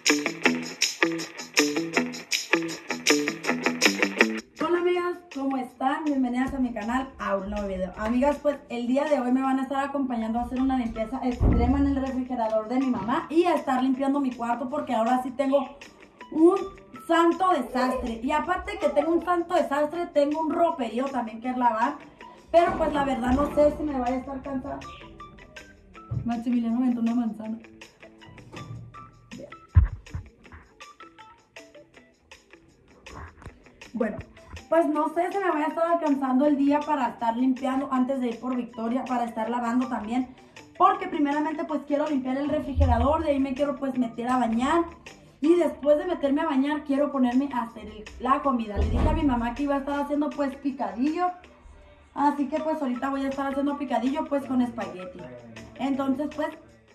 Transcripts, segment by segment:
Hola amigas, ¿cómo están? Bienvenidas a mi canal a un nuevo video. Amigas, pues el día de hoy me van a estar acompañando a hacer una limpieza extrema en el refrigerador de mi mamá y a estar limpiando mi cuarto porque ahora sí tengo un santo desastre. Y aparte que tengo un santo desastre, tengo un roperío también que lavar. Pero pues la verdad no sé si me vaya a estar cansada. Maximiliano me aventó una manzana. Bueno, pues no sé si me voy a estar alcanzando el día para estar limpiando antes de ir por Victoria, para estar lavando también. Porque primeramente pues quiero limpiar el refrigerador, de ahí me quiero pues meter a bañar. Y después de meterme a bañar quiero ponerme a hacer la comida. Le dije a mi mamá que iba a estar haciendo pues picadillo. Así que pues ahorita voy a estar haciendo picadillo pues con espagueti. Entonces pues...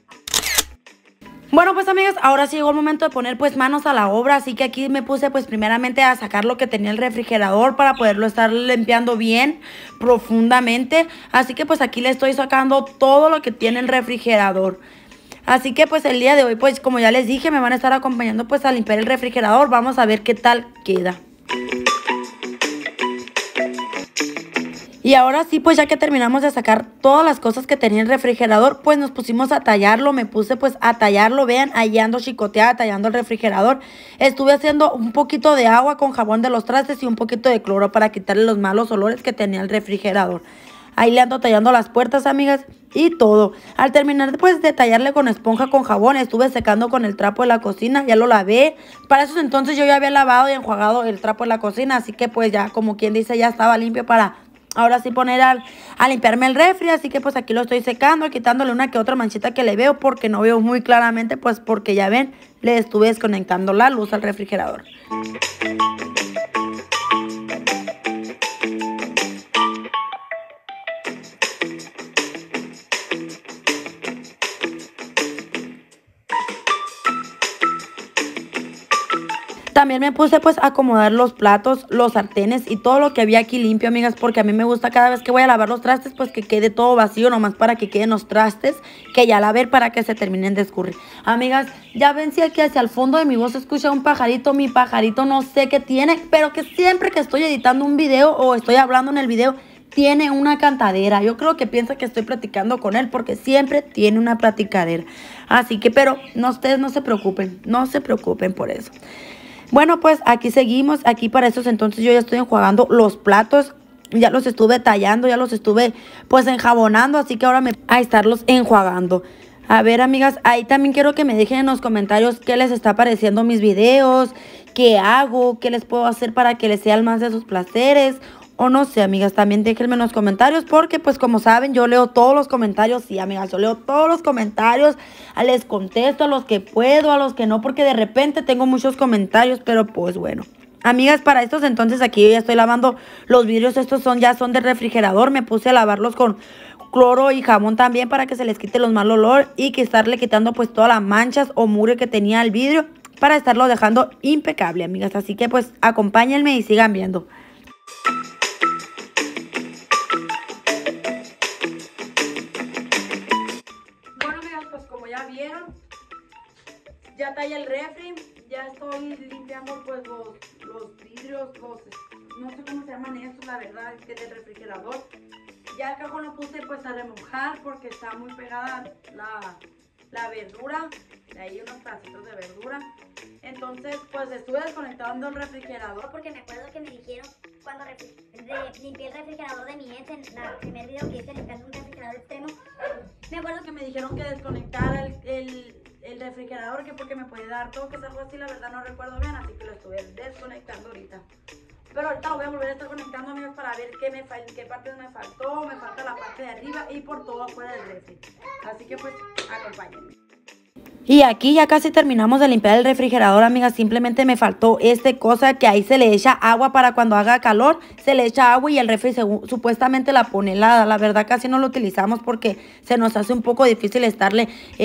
Bueno pues amigas, ahora sí llegó el momento de poner pues manos a la obra, así que aquí me puse pues primeramente a sacar lo que tenía el refrigerador para poderlo estar limpiando bien, profundamente. Así que pues aquí le estoy sacando todo lo que tiene el refrigerador. Así que pues el día de hoy pues como ya les dije me van a estar acompañando pues a limpiar el refrigerador. Vamos a ver qué tal queda. Y ahora sí, pues ya que terminamos de sacar todas las cosas que tenía el refrigerador, pues nos pusimos a tallarlo, me puse pues a tallarlo, vean, ahí ando chicoteada, tallando el refrigerador. Estuve haciendo un poquito de agua con jabón de los trastes y un poquito de cloro para quitarle los malos olores que tenía el refrigerador. Ahí le ando tallando las puertas, amigas, y todo. Al terminar pues de tallarle con esponja con jabón, estuve secando con el trapo de la cocina, ya lo lavé. Para esos entonces yo ya había lavado y enjuagado el trapo de la cocina, así que pues ya, como quien dice, ya estaba limpio para... ahora sí poner a limpiarme el refri, así que pues aquí lo estoy secando, quitándole una que otra manchita que le veo porque no veo muy claramente, pues porque ya ven, le estuve desconectando la luz al refrigerador. También me puse pues a acomodar los platos, los sartenes y todo lo que había aquí limpio, amigas, porque a mí me gusta cada vez que voy a lavar los trastes pues que quede todo vacío, nomás para que queden los trastes que ya lavé para que se terminen de escurrir. Amigas, ya ven si aquí hacia el fondo de mi voz se escucha un pajarito, mi pajarito no sé qué tiene, pero que siempre que estoy editando un video o estoy hablando en el video, tiene una cantadera. Yo creo que piensa que estoy platicando con él porque siempre tiene una platicadera. Así que, pero no, ustedes no se preocupen por eso. Bueno, pues aquí seguimos, aquí para estos entonces yo ya estoy enjuagando los platos, ya los estuve tallando, ya los estuve pues enjabonando, así que ahora me voy a estarlos enjuagando. A ver, amigas, ahí también quiero que me dejen en los comentarios qué les está pareciendo mis videos, qué hago, qué les puedo hacer para que les sean más de sus placeres. O no sé, amigas, también déjenme en los comentarios porque pues como saben yo leo todos los comentarios. Sí, amigas, yo leo todos los comentarios, les contesto a los que puedo, a los que no, porque de repente tengo muchos comentarios, pero pues bueno. Amigas, para estos entonces aquí yo ya estoy lavando los vidrios, estos ya son del refrigerador, me puse a lavarlos con cloro y jabón también para que se les quite los mal olor y que estarle quitando pues todas las manchas o mugre que tenía el vidrio para estarlo dejando impecable, amigas. Así que pues acompáñenme y sigan viendo. Ya vieron, ya tallé el refri, ya estoy limpiando pues los vidrios, no sé cómo se llaman estos, la verdad es que del refrigerador. Ya el cajón lo puse pues a remojar porque está muy pegada la verdura, de ahí unos pedacitos de verdura. Entonces pues estuve desconectando el refrigerador porque me acuerdo que me dijeron cuando limpié el refrigerador de mi ex en el primer video que hice limpiando un refrigerador extremo. Me acuerdo que me dijeron que desconectara el refrigerador, que porque me puede dar toques, algo así, la verdad no recuerdo bien, así que lo estuve desconectando ahorita. Pero ahorita lo voy a volver a estar conectando, amigos, para ver qué partes me faltó, me falta la parte de arriba y por todo afuera del refri. Así que pues, acompáñenme. Y aquí ya casi terminamos de limpiar el refrigerador, amigas. Simplemente me faltó cosa que ahí se le echa agua para cuando haga calor. Se le echa agua y el refri supuestamente la pone helada. La verdad casi no lo utilizamos porque se nos hace un poco difícil estarle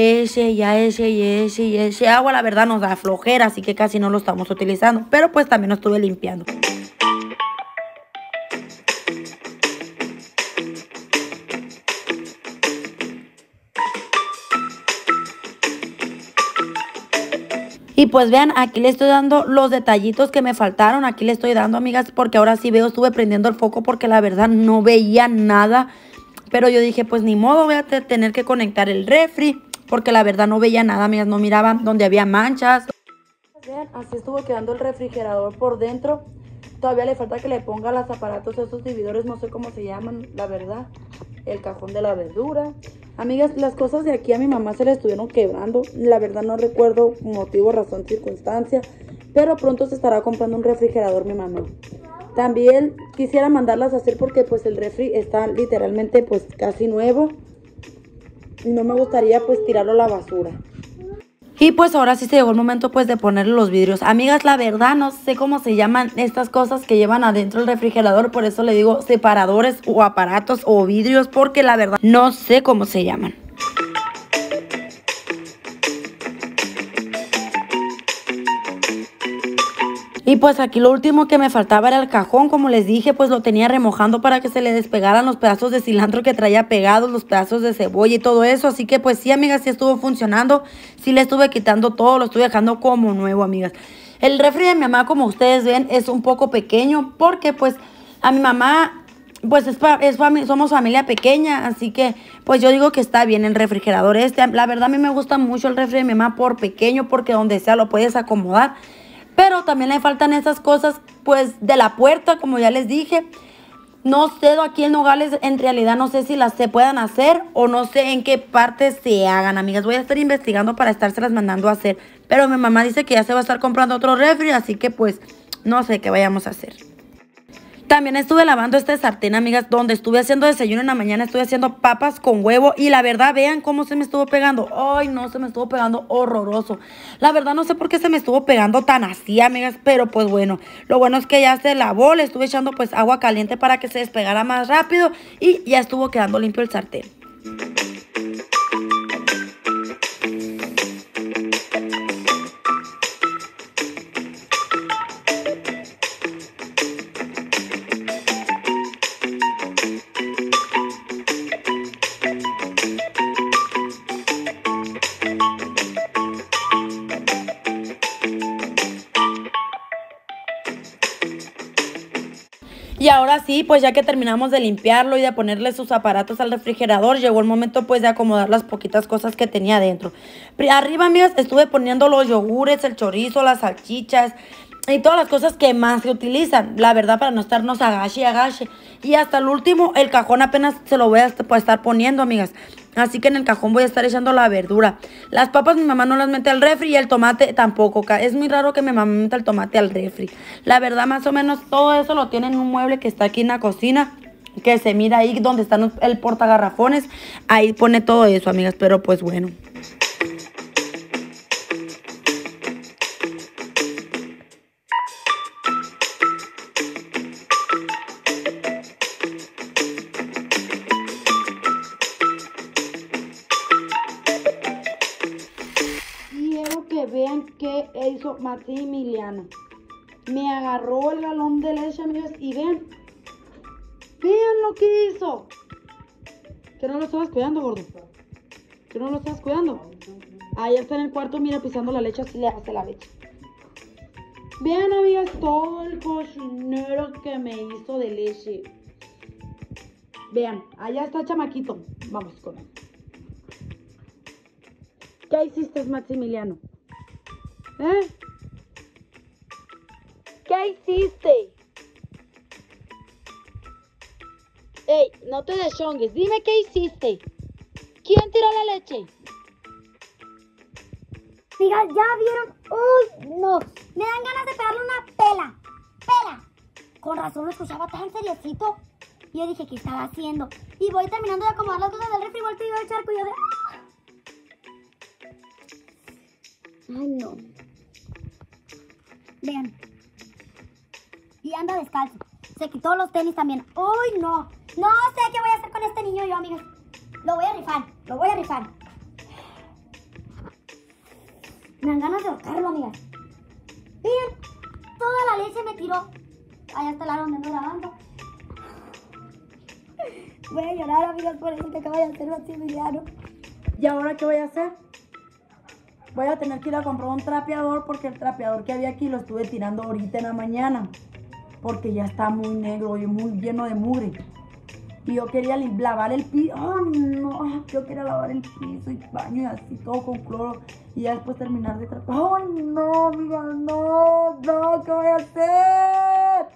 eche agua. La verdad nos da flojera, así que casi no lo estamos utilizando. Pero pues también lo estuve limpiando. Y pues vean, aquí le estoy dando los detallitos que me faltaron. Aquí le estoy dando, amigas, porque ahora sí veo, estuve prendiendo el foco porque la verdad no veía nada. Pero yo dije, pues ni modo, voy a tener que conectar el refri, porque la verdad no veía nada, amigas, no miraba donde había manchas. Vean, así estuvo quedando el refrigerador por dentro. Todavía le falta que le ponga los aparatos, esos dividores, no sé cómo se llaman, la verdad. El cajón de la verdura. Amigas, las cosas de aquí a mi mamá se le estuvieron quebrando. La verdad no recuerdo motivo, razón, circunstancia. Pero pronto se estará comprando un refrigerador mi mamá. También quisiera mandarlas a hacer porque pues el refri está literalmente pues casi nuevo. Y no me gustaría pues tirarlo a la basura. Y pues ahora sí se llegó el momento pues de ponerle los vidrios. Amigas, la verdad no sé cómo se llaman estas cosas que llevan adentro el refrigerador. Por eso le digo separadores o aparatos o vidrios, porque la verdad no sé cómo se llaman. Y pues aquí lo último que me faltaba era el cajón. Como les dije, pues lo tenía remojando para que se le despegaran los pedazos de cilantro que traía pegados, los pedazos de cebolla y todo eso. Así que pues sí, amigas, sí estuvo funcionando. Sí le estuve quitando todo, lo estuve dejando como nuevo, amigas. El refri de mi mamá, como ustedes ven, es un poco pequeño porque pues a mi mamá pues somos familia pequeña, así que pues yo digo que está bien el refrigerador este. La verdad a mí me gusta mucho el refri de mi mamá por pequeño, porque donde sea lo puedes acomodar. Pero también le faltan esas cosas, pues, de la puerta, como ya les dije. No sé, aquí en Nogales, en realidad, no sé si las se puedan hacer o no sé en qué partes se hagan, amigas. Voy a estar investigando para estárselas mandando a hacer. Pero mi mamá dice que ya se va a estar comprando otro refri, así que, pues, no sé qué vayamos a hacer. También estuve lavando este sartén, amigas, donde estuve haciendo desayuno en la mañana. Estuve haciendo papas con huevo y la verdad, vean cómo se me estuvo pegando. Ay, no, se me estuvo pegando horroroso. La verdad, no sé por qué se me estuvo pegando tan así, amigas, pero pues bueno. Lo bueno es que ya se lavó, le estuve echando pues agua caliente para que se despegara más rápido y ya estuvo quedando limpio el sartén. Y ahora sí, pues ya que terminamos de limpiarlo y de ponerle sus aparatos al refrigerador, llegó el momento pues de acomodar las poquitas cosas que tenía adentro. Arriba, amigas, estuve poniendo los yogures, el chorizo, las salchichas y todas las cosas que más se utilizan, la verdad, para no estarnos agache y agache. Y hasta el último, el cajón apenas se lo voy a estar poniendo, amigas. Así que en el cajón voy a estar echando la verdura. Las papas mi mamá no las mete al refri y el tomate tampoco. Es muy raro que mi mamá meta el tomate al refri. La verdad, más o menos todo eso lo tiene en un mueble que está aquí en la cocina, que se mira ahí donde están el portagarrafones. Ahí pone todo eso, amigas, pero pues bueno. Vean qué hizo Maximiliano. Me agarró el galón de leche, amigos, y vean lo que hizo. ¿Que no lo estabas cuidando, gordo? ¿Que no lo estabas cuidando? Ahí está en el cuarto, mira, pisando la leche, así le hace la leche. Vean, amigas, todo el cochinero que me hizo de leche. Vean, allá está el chamaquito. Vamos con él. ¿Qué hiciste, Maximiliano? ¿Eh? ¿Qué hiciste? Ey, no te deschongues. Dime qué hiciste. ¿Quién tiró la leche? Amigas, ¿ya vieron? ¡Uy, no! Me dan ganas de pegarle una pela. ¡Pela! Con razón lo escuchaba tan seriecito. Y yo dije, ¿qué estaba haciendo? Y voy terminando de acomodar las cosas del refri, volteo y veo el charco y yo de... ¡Ay, no! Vean. Y anda descalzo. Se quitó los tenis también. ¡Uy, no! No sé qué voy a hacer con este niño yo, amigas. Lo voy a rifar. Lo voy a rifar. Me dan ganas de ahorcarlo, amigas. Vean. Toda la leche me tiró. Allá está el área donde ando grabando. Voy a llorar, amigas, por eso que acaba de hacer Maximiliano. ¿Y ahora qué voy a hacer? voy a tener que ir a comprar un trapeador porque el trapeador que había aquí lo estuve tirando ahorita en la mañana. Porque ya está muy negro y muy lleno de mugre. Y yo quería lavar el piso. ¡Oh, no! Yo quería lavar el piso y baño y así todo con cloro. Y ya después terminar de tratar. ¡Oh, no, amiga! ¡No! ¡No! ¿Qué voy a hacer?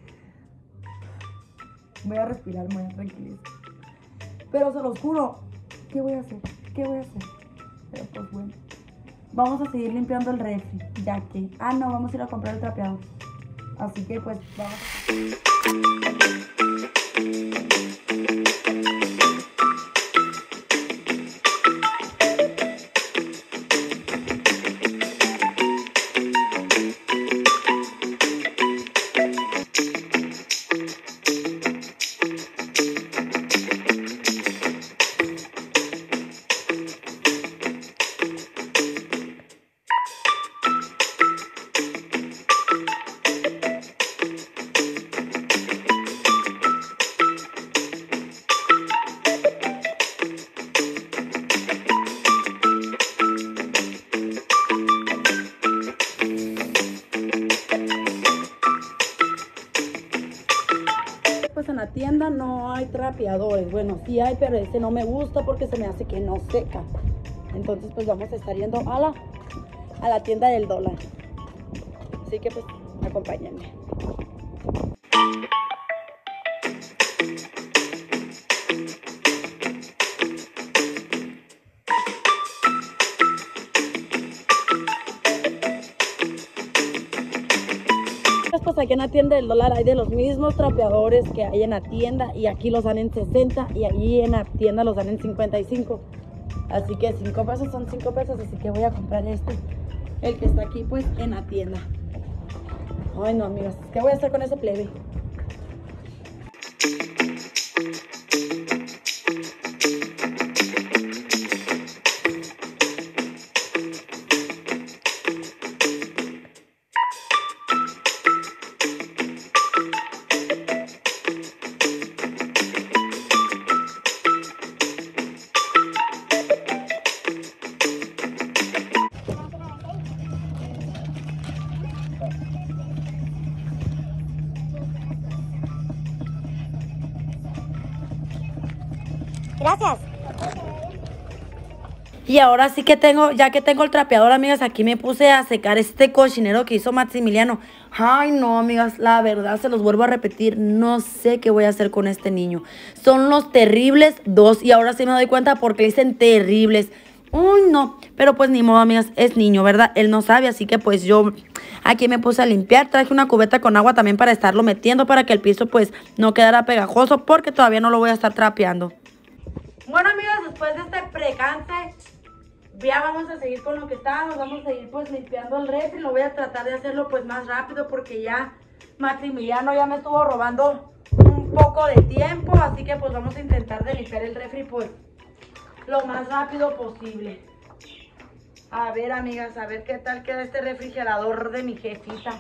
Voy a respirar, me voy a tranquilizar. Pero se los juro. ¿Qué voy a hacer? ¿Qué voy a hacer? Pero pues bueno. Vamos a seguir limpiando el refri. Ya que... Ah, no, vamos a ir a comprar el trapeador. Así que pues vamos. Pues en la tienda no hay trapeadores. Bueno, sí hay, pero este no me gusta porque se me hace que no seca. Entonces pues vamos a estar yendo a la tienda del dólar. Así que pues acompáñenme. Pues aquí en la tienda del dólar hay de los mismos trapeadores que hay en la tienda y aquí los dan en 60 y ahí en la tienda los dan en 55. Así que 5 pesos son 5 pesos, así que voy a comprar este, el que está aquí pues en la tienda. Ay no, amigas, ¿qué voy a hacer con ese plebe? Gracias. Y ahora sí que tengo, ya que tengo el trapeador, amigas, aquí me puse a secar este cochinero que hizo Maximiliano. Ay, no, amigas, la verdad, se los vuelvo a repetir, no sé qué voy a hacer con este niño. Son los terribles dos, y ahora sí me doy cuenta porque le dicen terribles. Uy, no, pero pues ni modo, amigas, es niño, ¿verdad? Él no sabe, así que pues yo aquí me puse a limpiar. Traje una cubeta con agua también para estarlo metiendo, para que el piso pues no quedara pegajoso, porque todavía no lo voy a estar trapeando. Bueno, amigas, después de este precante, ya vamos a seguir con lo que estábamos. Vamos a seguir pues limpiando el refri. Lo voy a tratar de hacerlo pues más rápido porque ya Maximiliano ya me estuvo robando un poco de tiempo. Así que pues vamos a intentar de limpiar el refri pues lo más rápido posible. A ver, amigas, a ver qué tal queda este refrigerador de mi jefita.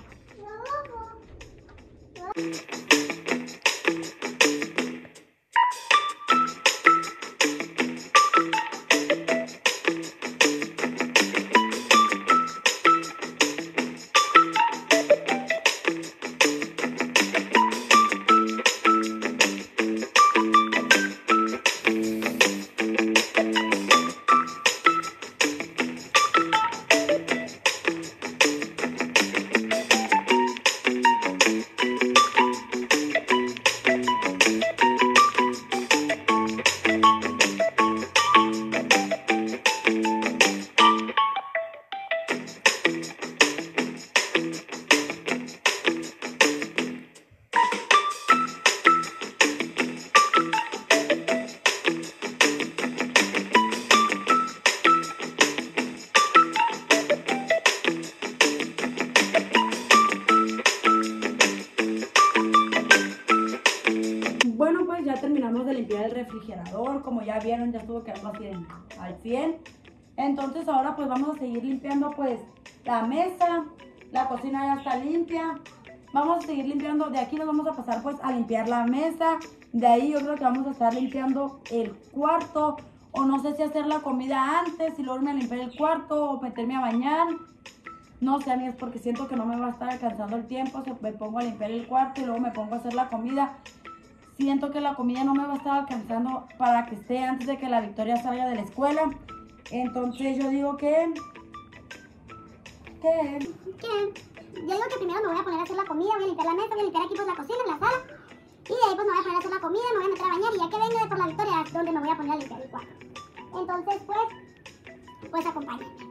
Bueno, pues ya terminamos de limpiar el refrigerador. Como ya vieron, ya estuvo quedando así al 100. Entonces ahora pues vamos a seguir limpiando pues la mesa. La cocina ya está limpia. Vamos a seguir limpiando. De aquí nos vamos a pasar pues a limpiar la mesa. De ahí yo creo que vamos a estar limpiando el cuarto. o no sé si hacer la comida antes y luego me limpiar el cuarto o meterme a bañar. No sé, amigas, porque siento que no me va a estar alcanzando el tiempo. Me pongo a limpiar el cuarto y luego me pongo a hacer la comida. Siento que la comida no me va a estar alcanzando para que esté antes de que la Victoria salga de la escuela. Entonces yo digo que... ¿Qué? Yo digo que primero me voy a poner a hacer la comida, voy a limpiar la mesa, voy a limpiar aquí pues la cocina, la sala. Y de ahí pues me voy a poner a hacer la comida, me voy a meter a bañar y ya que venga de por la Victoria es donde me voy a poner a limpiar el cuarto. Entonces pues acompáñenme.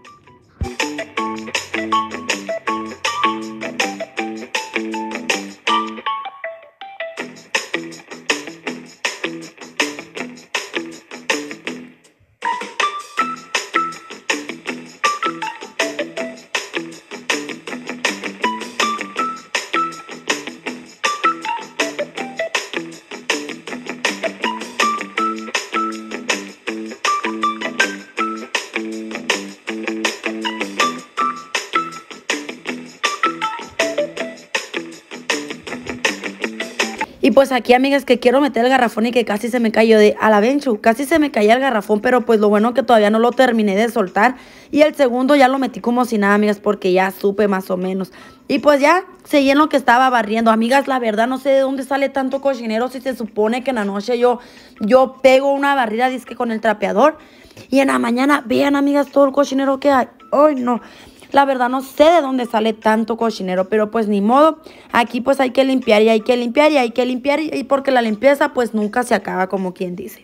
Y pues aquí, amigas, que quiero meter el garrafón y que casi se me cayó de a la Benchu. Casi se me caía el garrafón, pero pues lo bueno que todavía no lo terminé de soltar. Y el segundo ya lo metí como si nada, amigas, porque ya supe más o menos. Y pues ya seguí en lo que estaba barriendo. Amigas, la verdad no sé de dónde sale tanto cochinero si se supone que en la noche yo pego una barrida disque con el trapeador. Y en la mañana, vean, amigas, todo el cochinero que hay. ¡Ay, no! La verdad no sé de dónde sale tanto cochinero, pero pues ni modo. Aquí pues hay que limpiar y hay que limpiar y hay que limpiar y porque la limpieza pues nunca se acaba, como quien dice.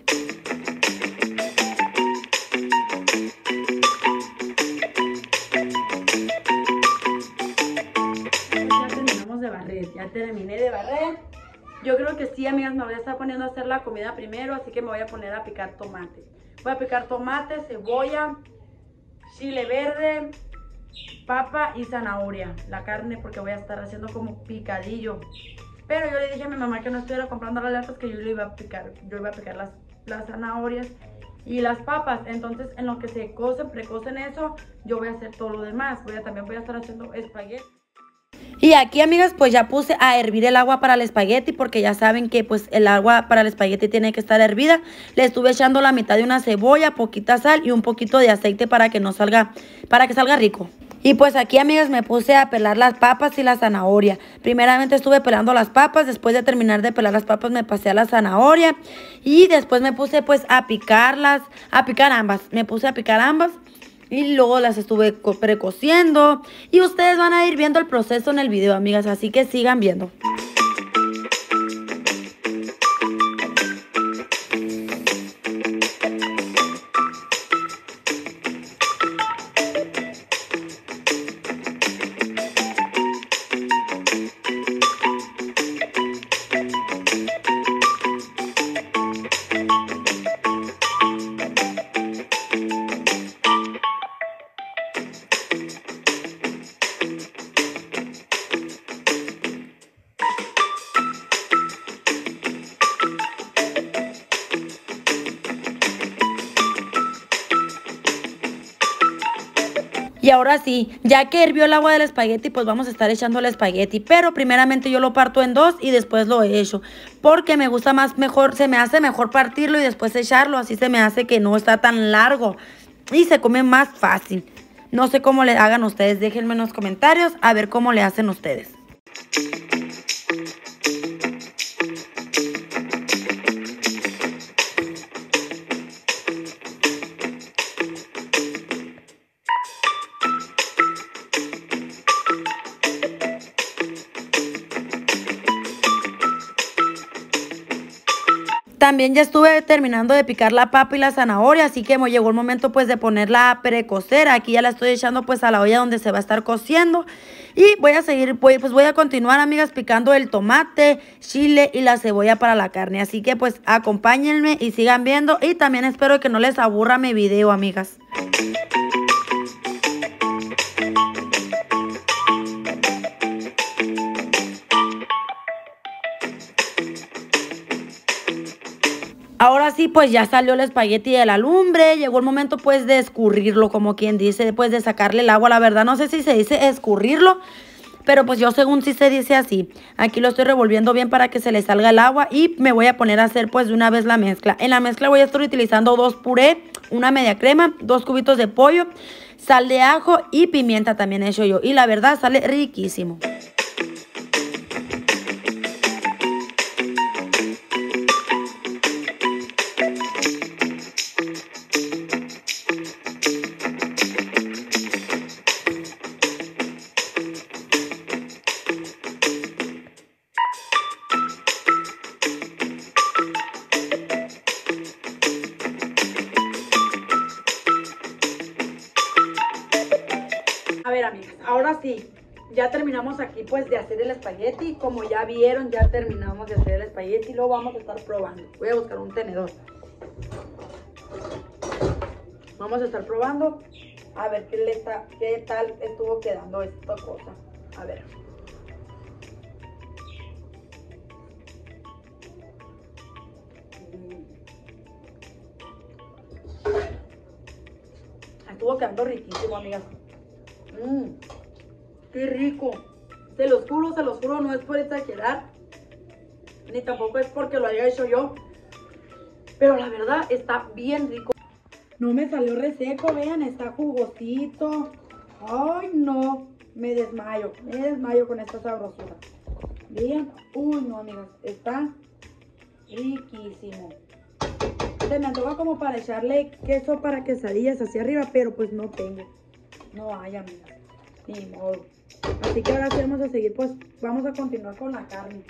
Ya terminamos de barrer, ya terminé de barrer. Yo creo que sí, amigas, me voy a estar poniendo a hacer la comida primero, así que me voy a poner a picar tomate. Voy a picar tomate, cebolla, chile verde, papa y zanahoria, la carne, porque voy a estar haciendo como picadillo. Pero yo le dije a mi mamá que no estuviera comprando las latas, que yo le iba a picar, las zanahorias y las papas. Entonces en lo que se cocen, precocen eso, yo voy a hacer todo lo demás. También voy a estar haciendo espagueti. Y aquí, amigas, pues ya puse a hervir el agua para el espagueti, porque ya saben que pues el agua para el espagueti tiene que estar hervida. Le estuve echando la mitad de una cebolla, poquita sal y un poquito de aceite para que salga rico. Y pues aquí, amigas, me puse a pelar las papas y la zanahoria. Primeramente estuve pelando las papas, después de terminar de pelar las papas me pasé a la zanahoria y después me puse pues a picar ambas. Me puse a picar ambas. Y luego las estuve precociendo. Y ustedes van a ir viendo el proceso en el video, amigas. Así que sigan viendo. Y ahora sí, ya que hirvió el agua del espagueti, pues vamos a estar echando el espagueti. Pero primeramente yo lo parto en dos y después lo echo. Porque me gusta se me hace mejor partirlo y después echarlo. Así se me hace que no está tan largo y se come más fácil. No sé cómo le hagan ustedes, déjenme en los comentarios a ver cómo le hacen ustedes. También ya estuve terminando de picar la papa y la zanahoria, así que me llegó el momento pues de ponerla a precocer. Aquí ya la estoy echando pues a la olla donde se va a estar cociendo. Y voy a continuar, amigas, picando el tomate, chile y la cebolla para la carne. Así que pues acompáñenme y sigan viendo. Y también espero que no les aburra mi video, amigas. Ahora sí, pues ya salió el espagueti de la lumbre. Llegó el momento pues de escurrirlo, como quien dice, después de sacarle el agua. La verdad no sé si se dice escurrirlo, pero pues yo según sí se dice así. Aquí lo estoy revolviendo bien para que se le salga el agua y me voy a poner a hacer pues de una vez la mezcla. En la mezcla voy a estar utilizando dos puré, una media crema, 2 cubitos de pollo, sal de ajo y pimienta también he hecho yo. Y la verdad sale riquísimo. A ver, amigas, ahora sí, ya terminamos aquí pues de hacer el espagueti. Como ya vieron, ya terminamos de hacer el espagueti y lo vamos a estar probando. Voy a buscar un tenedor. Vamos a estar probando a ver qué tal estuvo quedando esta cosa. A ver. Estuvo quedando riquísimo, amigas. Qué rico. Se los juro, no es por exagerar, ni tampoco es porque lo haya hecho yo, pero la verdad está bien rico. No me salió reseco, vean, está jugosito. Ay, no, me desmayo con esta sabrosura. Vean, uy, no, amigas, está riquísimo. Se me antoja como para echarle queso para quesadillas hacia arriba, pero pues no tengo. No hay, amigas, ni modo. Así que ahora sí vamos a seguir, pues vamos a continuar con la carne.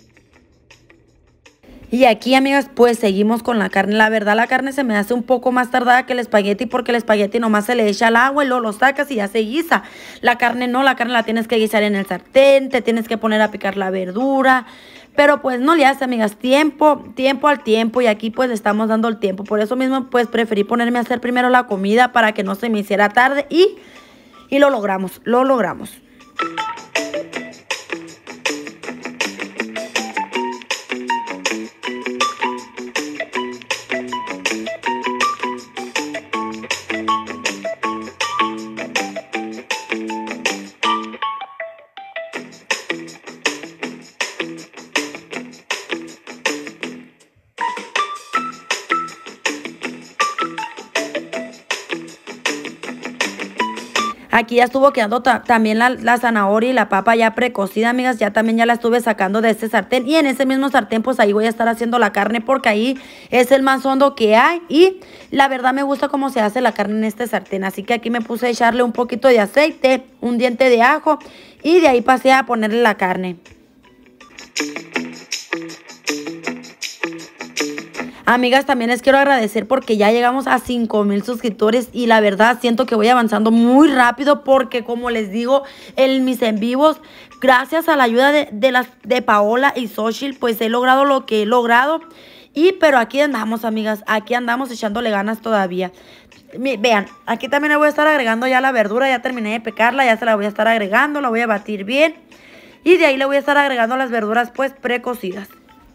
Y aquí, amigas, pues seguimos con la carne. La verdad, la carne se me hace un poco más tardada que el espagueti, porque el espagueti nomás se le echa el agua y luego lo sacas y ya se guisa. La carne no, la carne la tienes que guisar en el sartén, te tienes que poner a picar la verdura. Pero pues no le hace, amigas, tiempo al tiempo, y aquí pues le estamos dando el tiempo. Por eso mismo pues preferí ponerme a hacer primero la comida para que no se me hiciera tarde y lo logramos, lo logramos. Aquí ya estuvo quedando también la zanahoria y la papa ya precocida, amigas. Ya la estuve sacando de este sartén. Y en ese mismo sartén, pues ahí voy a estar haciendo la carne, porque ahí es el más hondo que hay. Y la verdad me gusta cómo se hace la carne en este sartén. Así que aquí me puse a echarle un poquito de aceite, un diente de ajo. Y de ahí pasé a ponerle la carne. Amigas, también les quiero agradecer porque ya llegamos a 5,000 suscriptores y la verdad siento que voy avanzando muy rápido, porque como les digo en mis en vivos, gracias a la ayuda de Paola y Xochitl, pues he logrado lo que he logrado. Pero aquí andamos, amigas, aquí andamos echándole ganas todavía. Vean, aquí también le voy a estar agregando ya la verdura, ya terminé de picarla, ya se la voy a estar agregando, la voy a batir bien. Y de ahí le voy a estar agregando las verduras pues precocidas.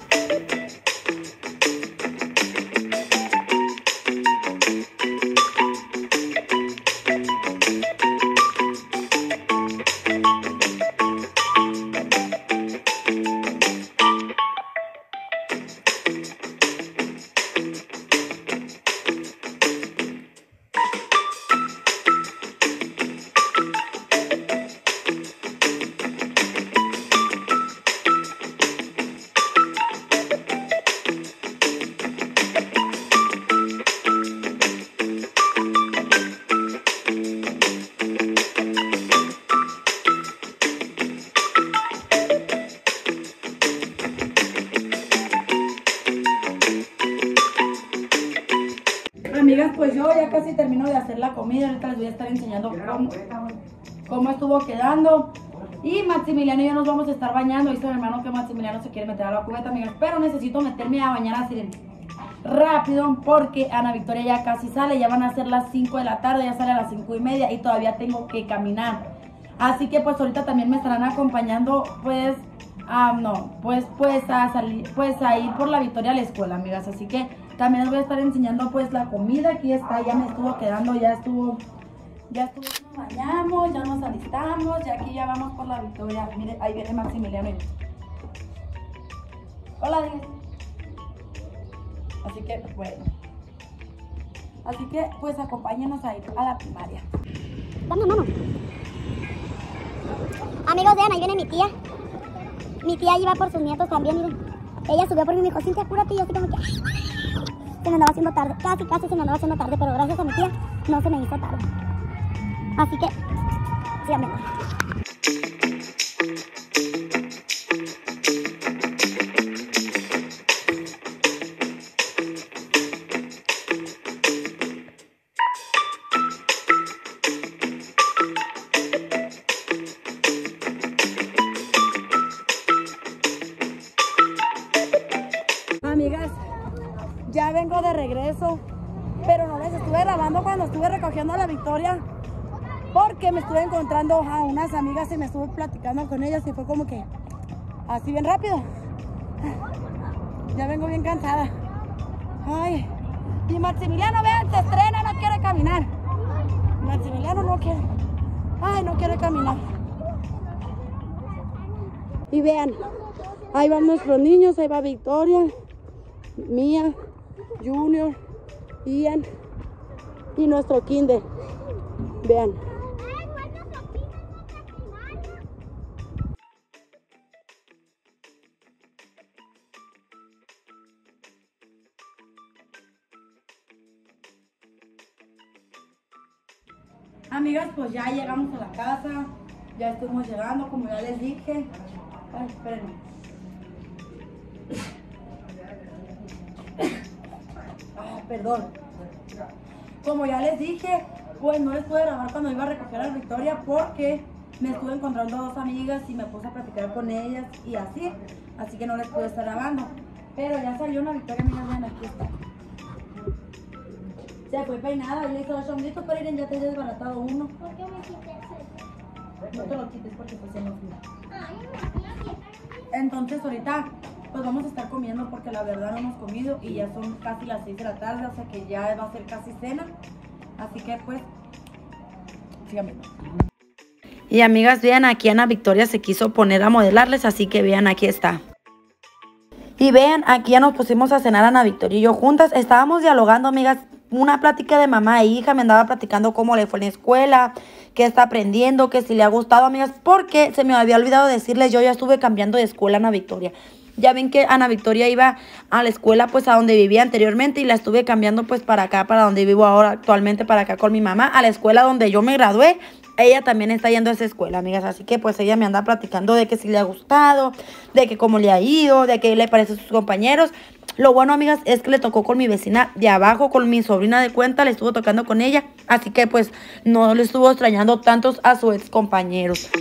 Amigas, pues yo ya casi termino de hacer la comida. Ahorita les voy a estar enseñando cómo estuvo quedando. Y Maximiliano y yo nos vamos a estar bañando. Dice mi hermano que Maximiliano se quiere meter a la cubeta, amigas, pero necesito meterme a bañar así rápido, porque Ana Victoria ya casi sale. Ya van a ser las 5 de la tarde, ya sale a las 5:30 y todavía tengo que caminar. Así que pues ahorita también me estarán acompañando pues a salir, pues a ir por la Victoria a la escuela, amigas. Así que también les voy a estar enseñando pues la comida. Aquí está, ya me estuvo quedando, ya nos bañamos, ya nos alistamos, y aquí ya vamos por la Victoria. Mire, ahí viene Maximiliano. Hola, dile. Así que bueno, Así que pues acompáñenos a ir a la primaria. Dame la mano. Amigos, vean, ahí viene mi tía. Mi tía iba por sus nietos también, miren. Ella subió por mí y me dijo, Cintia, apúrate. Y yo así como que... Se me andaba haciendo tarde. Casi se me andaba haciendo tarde. Pero gracias a mi tía no se me hizo tarde. Así que... síganme. Amigas, ya vengo de regreso, pero no les estuve grabando cuando estuve recogiendo a la Victoria, porque me estuve encontrando a unas amigas y me estuve platicando con ellas y fue como que así bien rápido. Ya vengo bien cansada. Ay, y Maximiliano, vean, se estrena, no quiere caminar. Maximiliano no quiere. Ay, no quiere caminar. Y vean, ahí van nuestros niños, ahí va Victoria, Mía, Junior, Ian y nuestro kinder. Vean. Amigas, pues ya llegamos a la casa, ya estuvimos llegando, como ya les dije. Ay, espérenme. Perdón. Como ya les dije, pues no les pude grabar cuando iba a recoger a la Victoria porque me estuve encontrando a dos amigas y me puse a platicar con ellas y así que no les pude estar grabando. Pero ya salió una Victoria, amigas, vean, aquí está. Se fue peinada y le hizo los chonguitos, pero Irene, ya te he desbaratado uno. ¿Por qué me quites eso? No te lo quites porque pues se nos fue. Entonces ahorita pues vamos a estar comiendo porque la verdad no hemos comido y ya son casi las 6 de la tarde, o sea que ya va a ser casi cena. Así que pues, síganme. Y amigas, vean, aquí Ana Victoria se quiso poner a modelarles, así que vean, aquí está. Y vean, aquí ya nos pusimos a cenar Ana Victoria y yo juntas. Estábamos dialogando, amigas, una plática de mamá e hija. Me andaba platicando cómo le fue en la escuela, qué está aprendiendo, que si le ha gustado, amigas, porque se me había olvidado decirles, yo ya estuve cambiando de escuela a Ana Victoria. Ya ven que Ana Victoria iba a la escuela pues a donde vivía anteriormente y la estuve cambiando pues para acá, para donde vivo ahora actualmente, para acá con mi mamá, a la escuela donde yo me gradué. Ella también está yendo a esa escuela, amigas, así que pues ella me anda platicando de que si le ha gustado, de que cómo le ha ido, de que le parece a sus compañeros. Lo bueno, amigas, es que le tocó con mi vecina de abajo, con mi sobrina de cuenta, le estuvo tocando con ella, así que pues no le estuvo extrañando tantos a sus ex compañeros.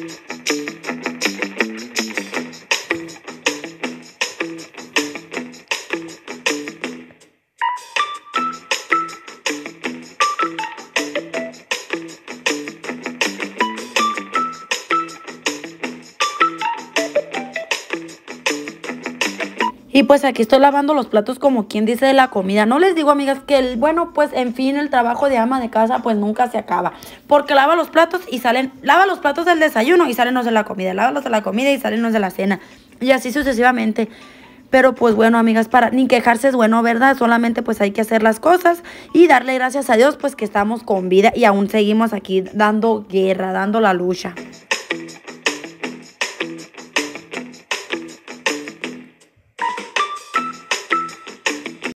Y pues aquí estoy lavando los platos como quien dice de la comida. No les digo, amigas, que bueno, pues en fin, el trabajo de ama de casa pues nunca se acaba. Porque lava los platos y salen, lava los platos del desayuno y salen los de la comida. Lava los de la comida y salen los de la cena. Y así sucesivamente. Pero pues bueno, amigas, para ni quejarse es bueno, ¿verdad? Solamente pues hay que hacer las cosas y darle gracias a Dios pues que estamos con vida y aún seguimos aquí dando guerra, dando la lucha.